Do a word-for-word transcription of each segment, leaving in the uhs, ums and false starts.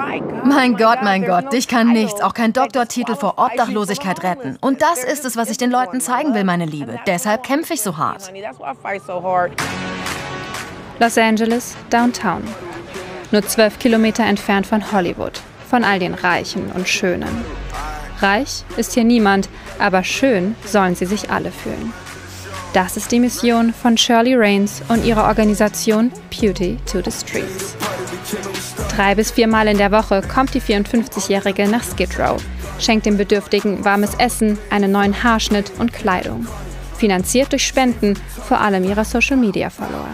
Mein Gott, mein Gott, dich kann nichts, auch kein Doktortitel vor Obdachlosigkeit retten. Und das ist es, was ich den Leuten zeigen will, meine Liebe. Deshalb kämpfe ich so hart. Los Angeles, Downtown. Nur zwölf Kilometer entfernt von Hollywood, von all den Reichen und Schönen. Reich ist hier niemand, aber schön sollen sie sich alle fühlen. Das ist die Mission von Shirley Raines und ihrer Organisation Beauty to the Streets. Drei bis viermal in der Woche kommt die vierundfünfzigjährige nach Skid Row, schenkt den Bedürftigen warmes Essen, einen neuen Haarschnitt und Kleidung. Finanziert durch Spenden, vor allem ihrer Social-Media-Follower.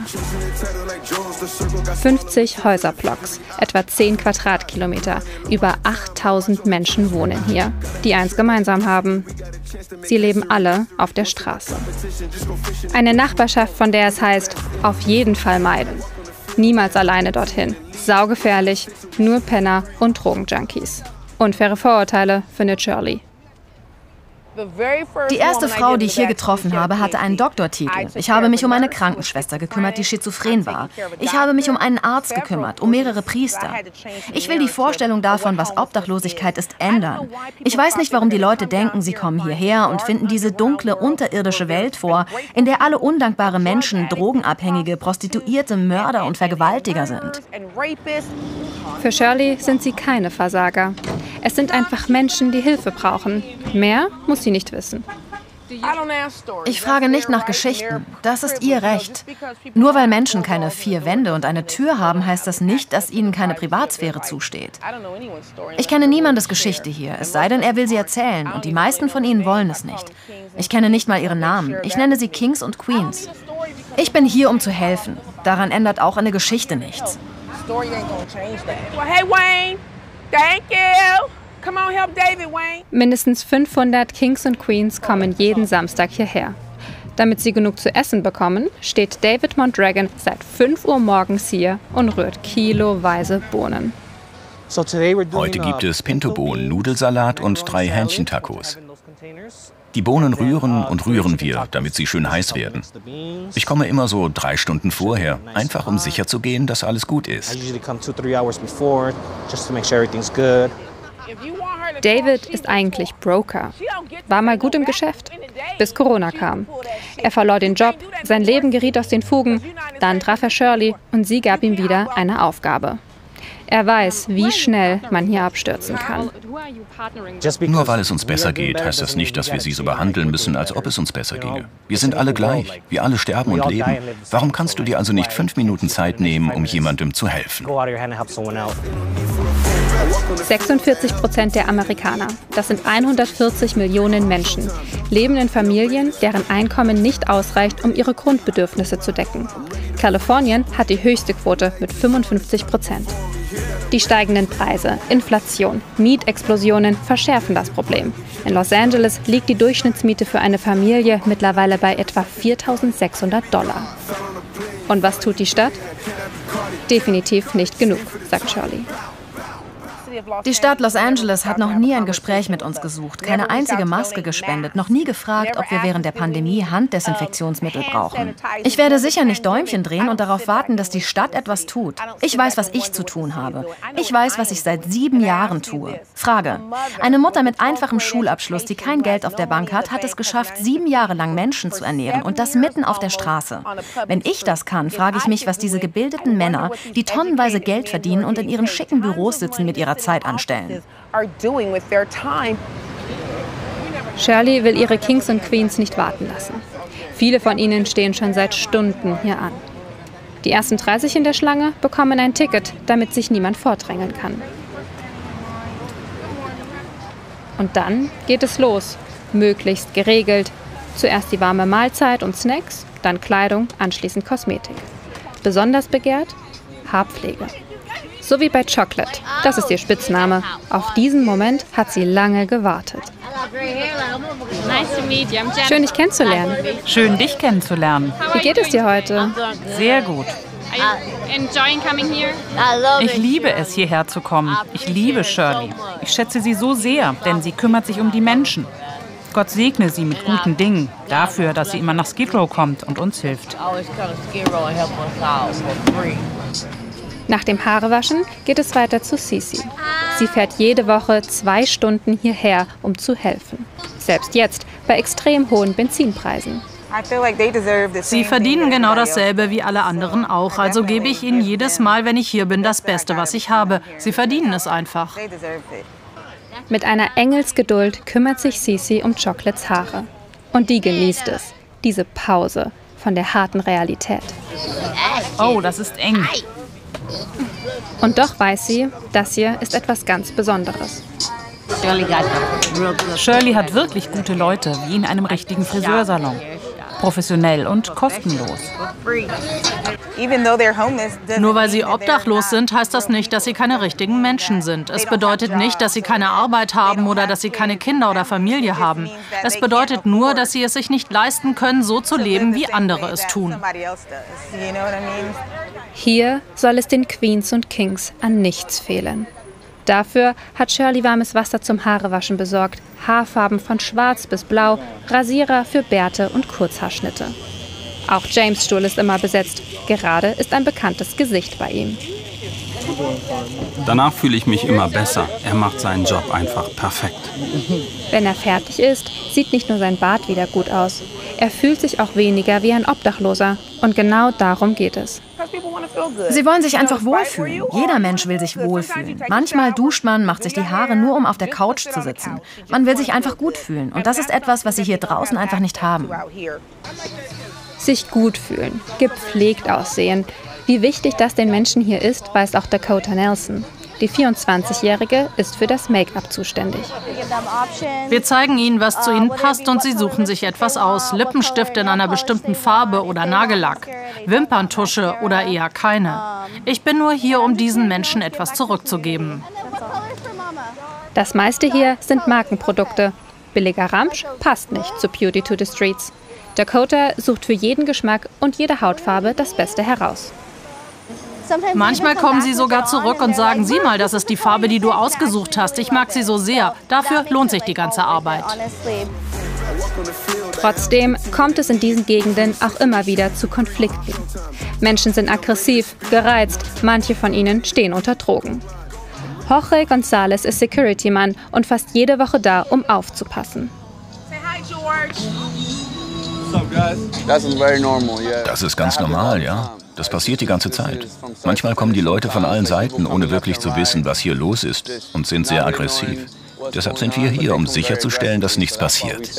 fünfzig Häuserblocks, etwa zehn Quadratkilometer, über achttausend Menschen wohnen hier, die eins gemeinsam haben. Sie leben alle auf der Straße. Eine Nachbarschaft, von der es heißt, auf jeden Fall meiden. Niemals alleine dorthin. Saugefährlich, nur Penner und Drogenjunkies. Unfaire Vorurteile, findet Shirley. Die erste Frau, die ich hier getroffen habe, hatte einen Doktortitel. Ich habe mich um eine Krankenschwester gekümmert, die schizophren war. Ich habe mich um einen Arzt gekümmert, um mehrere Priester. Ich will die Vorstellung davon, was Obdachlosigkeit ist, ändern. Ich weiß nicht, warum die Leute denken, sie kommen hierher und finden diese dunkle, unterirdische Welt vor, in der alle undankbare Menschen Drogenabhängige, Prostituierte, Mörder und Vergewaltiger sind. Für Shirley sind sie keine Versager. Es sind einfach Menschen, die Hilfe brauchen. Mehr muss sie nicht wissen. Ich frage nicht nach Geschichten. Das ist ihr Recht. Nur weil Menschen keine vier Wände und eine Tür haben, heißt das nicht, dass ihnen keine Privatsphäre zusteht. Ich kenne niemandes Geschichte hier, es sei denn, er will sie erzählen. Und die meisten von ihnen wollen es nicht. Ich kenne nicht mal ihre Namen. Ich nenne sie Kings und Queens. Ich bin hier, um zu helfen. Daran ändert auch eine Geschichte nichts. Thank you. Come on, help David, Wayne. Mindestens fünfhundert Kings und Queens kommen jeden Samstag hierher. Damit sie genug zu essen bekommen, steht David Mondragon seit fünf Uhr morgens hier und rührt kiloweise Bohnen. Heute gibt es Pintobohnen, Nudelsalat und drei Hähnchentacos. Die Bohnen rühren und rühren wir, damit sie schön heiß werden. Ich komme immer so drei Stunden vorher, einfach um sicher zu gehen, dass alles gut ist. David ist eigentlich Broker. War mal gut im Geschäft, bis Corona kam. Er verlor den Job, sein Leben geriet aus den Fugen. Dann traf er Shirley und sie gab ihm wieder eine Aufgabe. Er weiß, wie schnell man hier abstürzen kann. Nur weil es uns besser geht, heißt das nicht, dass wir sie so behandeln müssen, als ob es uns besser ginge. Wir sind alle gleich. Wir alle sterben und leben. Warum kannst du dir also nicht fünf Minuten Zeit nehmen, um jemandem zu helfen? sechsundvierzig Prozent der Amerikaner, das sind hundertvierzig Millionen Menschen, leben in Familien, deren Einkommen nicht ausreicht, um ihre Grundbedürfnisse zu decken. Kalifornien hat die höchste Quote mit fünfundfünfzig Prozent. Die steigenden Preise, Inflation, Mietexplosionen verschärfen das Problem. In Los Angeles liegt die Durchschnittsmiete für eine Familie mittlerweile bei etwa viertausendsechshundert Dollar. Und was tut die Stadt? Definitiv nicht genug, sagt Shirley. Die Stadt Los Angeles hat noch nie ein Gespräch mit uns gesucht, keine einzige Maske gespendet, noch nie gefragt, ob wir während der Pandemie Handdesinfektionsmittel brauchen. Ich werde sicher nicht Däumchen drehen und darauf warten, dass die Stadt etwas tut. Ich weiß, was ich zu tun habe. Ich weiß, was ich seit sieben Jahren tue. Frage: Eine Mutter mit einfachem Schulabschluss, die kein Geld auf der Bank hat, hat es geschafft, sieben Jahre lang Menschen zu ernähren und das mitten auf der Straße. Wenn ich das kann, frage ich mich, was diese gebildeten Männer, die tonnenweise Geld verdienen und in ihren schicken Büros sitzen, mit ihrer Zeit anstellen. Shirley will ihre Kings und Queens nicht warten lassen. Viele von ihnen stehen schon seit Stunden hier an. Die ersten dreißig in der Schlange bekommen ein Ticket, damit sich niemand vordrängeln kann. Und dann geht es los, möglichst geregelt. Zuerst die warme Mahlzeit und Snacks, dann Kleidung, anschließend Kosmetik. Besonders begehrt Haarpflege. So wie bei Chocolate. Das ist ihr Spitzname. Auf diesen Moment hat sie lange gewartet. Schön, dich kennenzulernen. Schön, dich kennenzulernen. Wie geht es dir heute? Sehr gut. Ich liebe es, hierher zu kommen. Ich liebe Shirley. Ich schätze sie so sehr, denn sie kümmert sich um die Menschen. Gott segne sie mit guten Dingen, dafür, dass sie immer nach Skid Row kommt und uns hilft. Nach dem Haarewaschen geht es weiter zu Cece. Sie fährt jede Woche zwei Stunden hierher, um zu helfen. Selbst jetzt, bei extrem hohen Benzinpreisen. Sie verdienen genau dasselbe wie alle anderen auch. Also gebe ich ihnen jedes Mal, wenn ich hier bin, das Beste, was ich habe. Sie verdienen es einfach. Mit einer Engelsgeduld kümmert sich Cece um Chocolates Haare. Und die genießt es, diese Pause von der harten Realität. Oh, das ist eng. Und doch weiß sie, das hier ist etwas ganz Besonderes. Shirley hat wirklich gute Leute, wie in einem richtigen Friseursalon. Professionell und kostenlos. Nur weil sie obdachlos sind, heißt das nicht, dass sie keine richtigen Menschen sind. Es bedeutet nicht, dass sie keine Arbeit haben oder dass sie keine Kinder oder Familie haben. Es bedeutet nur, dass sie es sich nicht leisten können, so zu leben, wie andere es tun. Hier soll es den Queens und Kings an nichts fehlen. Dafür hat Shirley warmes Wasser zum Haarewaschen besorgt, Haarfarben von schwarz bis blau, Rasierer für Bärte und Kurzhaarschnitte. Auch James' Stuhl ist immer besetzt. Gerade ist ein bekanntes Gesicht bei ihm. Danach fühle ich mich immer besser. Er macht seinen Job einfach perfekt. Wenn er fertig ist, sieht nicht nur sein Bart wieder gut aus. Er fühlt sich auch weniger wie ein Obdachloser. Und genau darum geht es. Sie wollen sich einfach wohlfühlen. Jeder Mensch will sich wohlfühlen. Manchmal duscht man, macht sich die Haare nur, um auf der Couch zu sitzen. Man will sich einfach gut fühlen. Und das ist etwas, was Sie hier draußen einfach nicht haben. Sich gut fühlen, gepflegt aussehen. Wie wichtig das den Menschen hier ist, weiß auch Dakota Nelson. Die vierundzwanzigjährige ist für das Make-up zuständig. Wir zeigen ihnen, was zu ihnen passt, und sie suchen sich etwas aus. Lippenstift in einer bestimmten Farbe oder Nagellack, Wimperntusche oder eher keine. Ich bin nur hier, um diesen Menschen etwas zurückzugeben. Das meiste hier sind Markenprodukte. Billiger Ramsch passt nicht zu Beauty to the Streets. Dakota sucht für jeden Geschmack und jede Hautfarbe das Beste heraus. Manchmal kommen sie sogar zurück und sagen, sieh mal, das ist die Farbe, die du ausgesucht hast. Ich mag sie so sehr. Dafür lohnt sich die ganze Arbeit. Trotzdem kommt es in diesen Gegenden auch immer wieder zu Konflikten. Menschen sind aggressiv, gereizt, manche von ihnen stehen unter Drogen. Jorge González ist Security-Mann und fast jede Woche da, um aufzupassen. Das ist ganz normal, ja. Das passiert die ganze Zeit. Manchmal kommen die Leute von allen Seiten, ohne wirklich zu wissen, was hier los ist, und sind sehr aggressiv. Deshalb sind wir hier, um sicherzustellen, dass nichts passiert.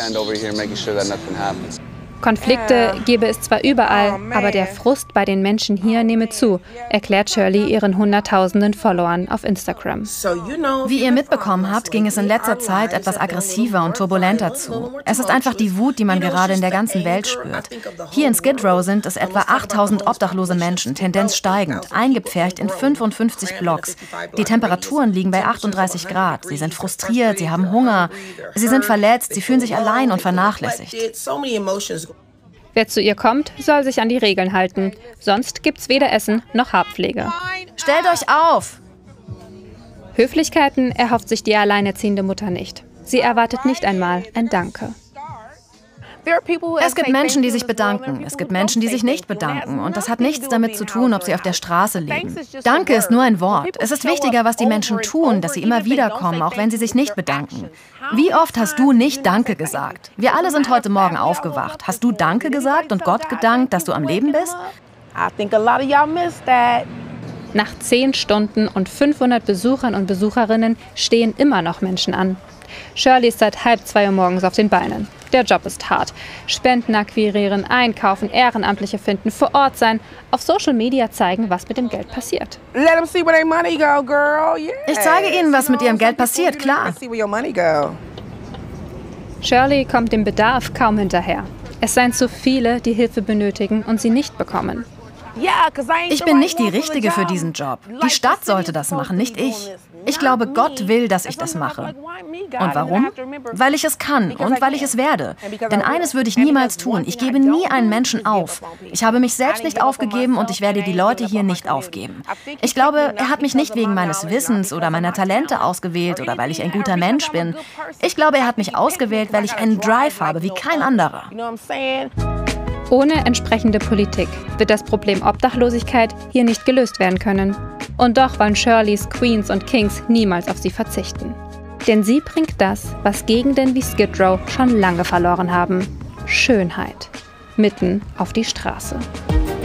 Konflikte gebe es zwar überall, aber der Frust bei den Menschen hier nehme zu, erklärt Shirley ihren hunderttausenden Followern auf Instagram. Wie ihr mitbekommen habt, ging es in letzter Zeit etwas aggressiver und turbulenter zu. Es ist einfach die Wut, die man gerade in der ganzen Welt spürt. Hier in Skid Row sind es etwa achttausend obdachlose Menschen, Tendenz steigend, eingepfercht in fünfundfünfzig Blocks. Die Temperaturen liegen bei achtunddreißig Grad. Sie sind frustriert, sie haben Hunger, sie sind verletzt, sie fühlen sich allein und vernachlässigt. Wer zu ihr kommt, soll sich an die Regeln halten. Sonst gibt's weder Essen noch Haarpflege. Stellt euch auf! Höflichkeiten erhofft sich die alleinerziehende Mutter nicht. Sie erwartet nicht einmal ein Danke. Es gibt Menschen, die sich bedanken. Es gibt Menschen, die sich nicht bedanken. Und das hat nichts damit zu tun, ob sie auf der Straße liegen. Danke ist nur ein Wort. Es ist wichtiger, was die Menschen tun, dass sie immer wieder kommen, auch wenn sie sich nicht bedanken. Wie oft hast du nicht Danke gesagt? Wir alle sind heute Morgen aufgewacht. Hast du Danke gesagt und Gott gedankt, dass du am Leben bist? Nach zehn Stunden und fünfhundert Besuchern und Besucherinnen stehen immer noch Menschen an. Shirley ist seit halb zwei Uhr morgens auf den Beinen. Der Job ist hart. Spenden akquirieren, einkaufen, Ehrenamtliche finden, vor Ort sein, auf Social Media zeigen, was mit dem Geld passiert. Ich zeige Ihnen, was mit Ihrem Geld passiert, klar. Shirley kommt dem Bedarf kaum hinterher. Es seien zu viele, die Hilfe benötigen und sie nicht bekommen. Ich bin nicht die Richtige für diesen Job. Die Stadt sollte das machen, nicht ich. Ich glaube, Gott will, dass ich das mache. Und warum? Weil ich es kann und weil ich es werde. Denn eines würde ich niemals tun. Ich gebe nie einen Menschen auf. Ich habe mich selbst nicht aufgegeben und ich werde die Leute hier nicht aufgeben. Ich glaube, er hat mich nicht wegen meines Wissens oder meiner Talente ausgewählt oder weil ich ein guter Mensch bin. Ich glaube, er hat mich ausgewählt, weil ich einen Drive habe wie kein anderer. Ohne entsprechende Politik wird das Problem Obdachlosigkeit hier nicht gelöst werden können. Und doch wollen Shirleys, Queens und Kings niemals auf sie verzichten. Denn sie bringt das, was Gegenden wie Skid Row schon lange verloren haben: Schönheit. Mitten auf die Straße.